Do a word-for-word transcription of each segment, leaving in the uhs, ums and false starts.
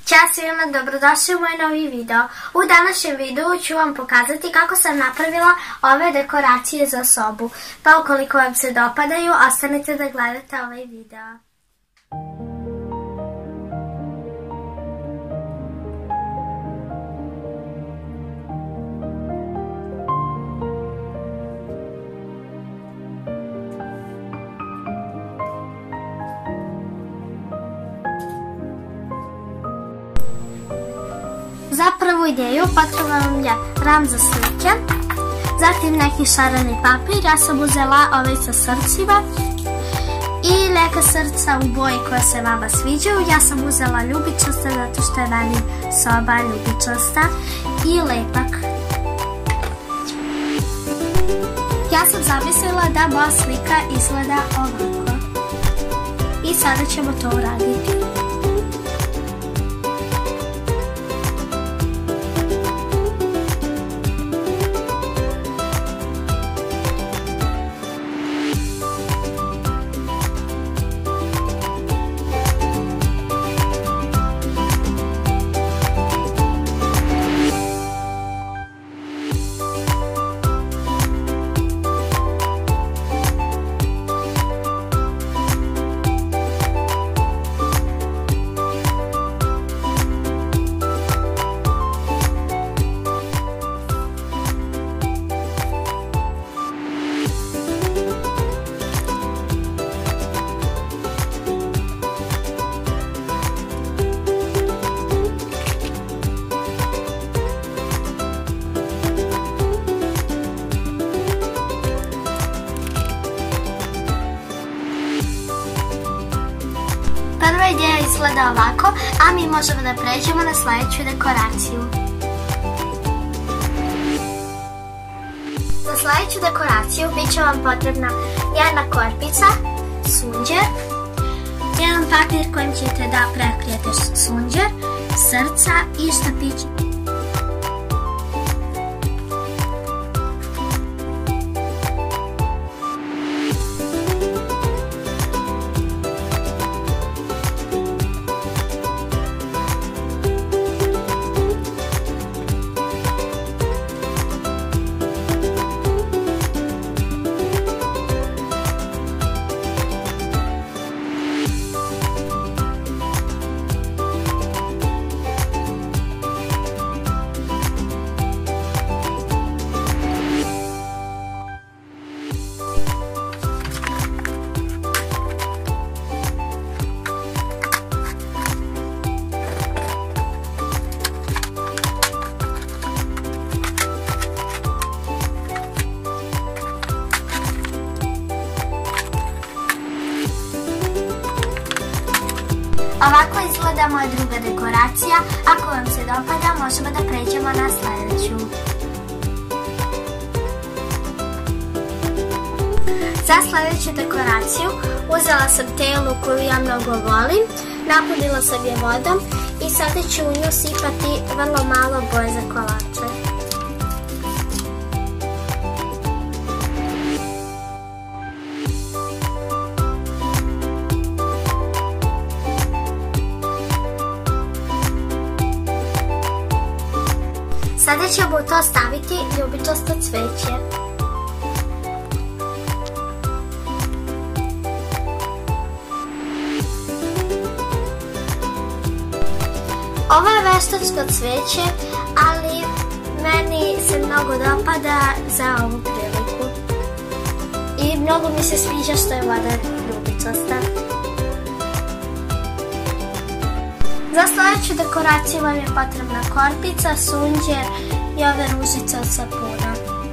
Ćao svima, dobrodošli u moj novi video. U današnjem videu ću vam pokazati kako sam napravila ove dekoracije za sobu. Pa ukoliko vam se dopadaju, ostanite da gledate ovaj video. Za prvu ideju potreban vam je ram za slike, zatim neki šareni papir. Ja sam uzela ovaj sa srcima i neka srca u boji koja se vama sviđaju. Ja sam uzela ljubičasta zato što je meni soba ljubičasta i lepak. Ja sam zamislila da moja slika izgleda ovako i sada ćemo to uraditi. Prva ideja izgleda ovako, a mi možemo da pređemo na sljedeću dekoraciju. Za sljedeću dekoraciju bit će vam potrebna jedna korpica, sunđer, jedan papir kojim ćete da prekrijete sunđer, srca i štapić. Ovako izgleda moja druga dekoracija. Ako vam se dopada, možemo da pređemo na sljedeću. Za sljedeću dekoraciju uzela sam telu koju ja mnogo volim, napunila sam je vodom i sada ću u nju sipati vrlo malo boje za kolače. Sada ćemo u to staviti ljubičasto cveće. Ovo je veštačko cveće, ali meni se mnogo dopada za ovu priliku. I mnogo mi se sviđa što je voda ljubičasta. Za sljedeću dekoraciju vam je potrebna korpica, sunđer i ove ružice od sapuna.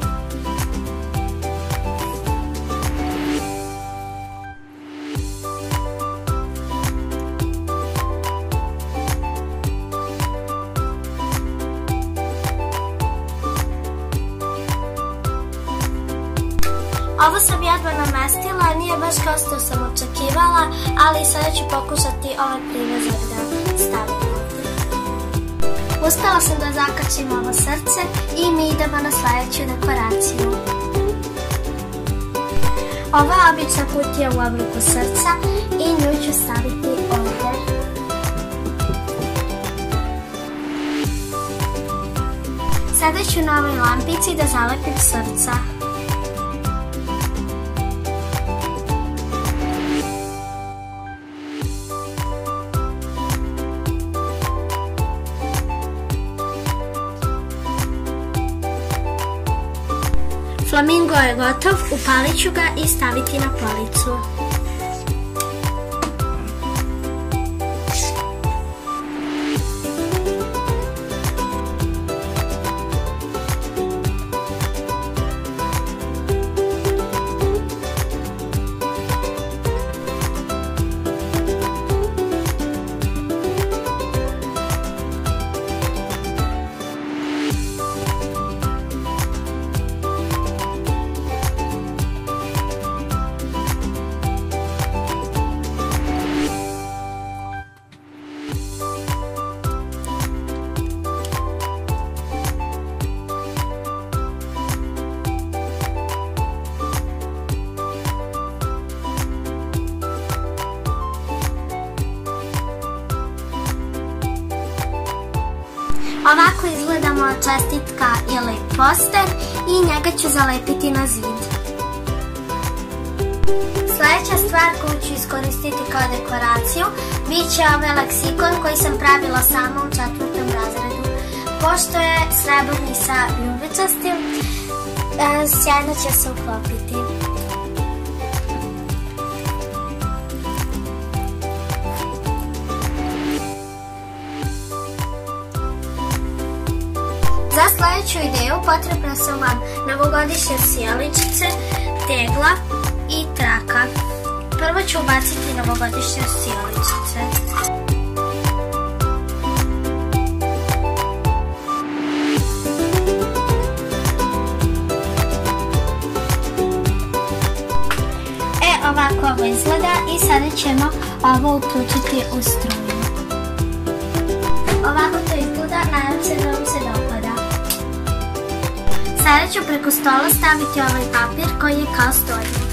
Ovo sam jedva namestila, nije baš kao što sam očekivala, ali sada ću pokušati ovaj privezak da stavim ovdje. Uspela sam da zakačim ovo srce i mi idemo na sljedeću dekoraciju. Ovo je obična kutija u obliku srca i nju ću staviti ovdje. Sada ću na ovoj lampici da zalepim srca. Flamingo je gotov, upalit ću ga i staviti na policu. Ovako izgleda moja čestitka ili poster i njega ću zalepiti na zid. Sljedeća stvar koju ću iskoristiti kao dekoraciju bit će ovaj leksikon koji sam pravila sama u četvrtom razredu. Pošto je srebrni sa ljubičastim, sjajno će se uklopiti. Za sljedeću ideju potrebne su vam novogodišnje sjeličice, tegla i traka. Prvo ću ubaciti novogodišnje sjeličice. E, ovako ovo izgleda i sada ćemo ovo uključiti u struju. Ovako to izgleda, nadam se da vam se dopada. Sada ću preko stola staviti ovaj papir koji je kao stolnik.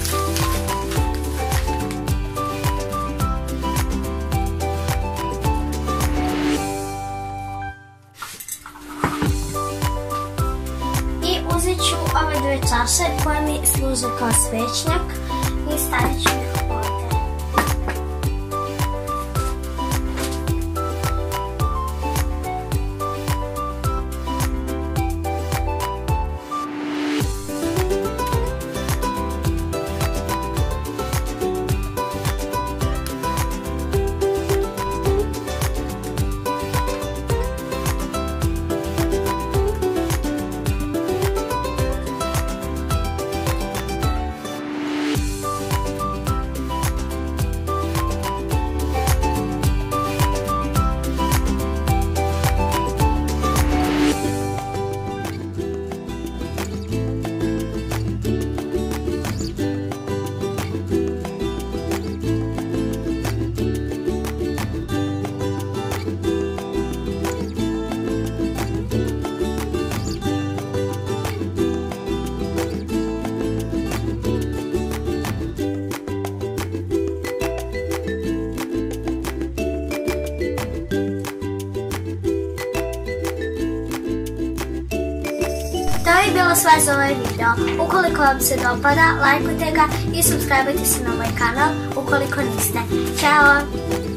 I uzet ću ove dve čaše koje mi služe kao svećnjak i stavit ću ih ovdje. To je bilo sve za ovaj video. Ukoliko vam se dopada, lajkujte ga i subscribe-ujte se na moj kanal ukoliko niste. Ćao!